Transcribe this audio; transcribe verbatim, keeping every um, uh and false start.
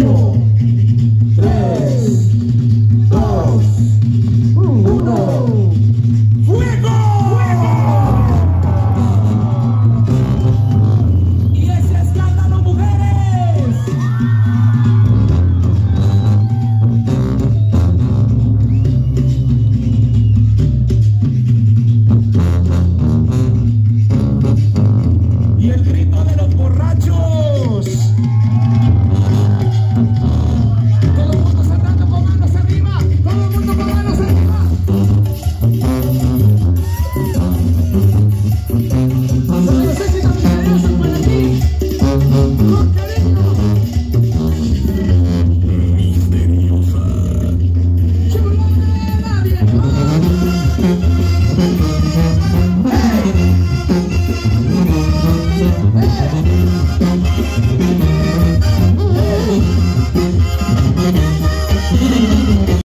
cuatro, tres, dos, uno. ¡Fuego! ¡Y ese escándalo, mujeres! Y el grito de los borrachos. Todo el mundo saltando con manos arriba. Todo el mundo con manos arriba. Son los éxitos misteriosos para ti. Con cariño. Misteriosa. Chulada, viejo. Hey. Hey.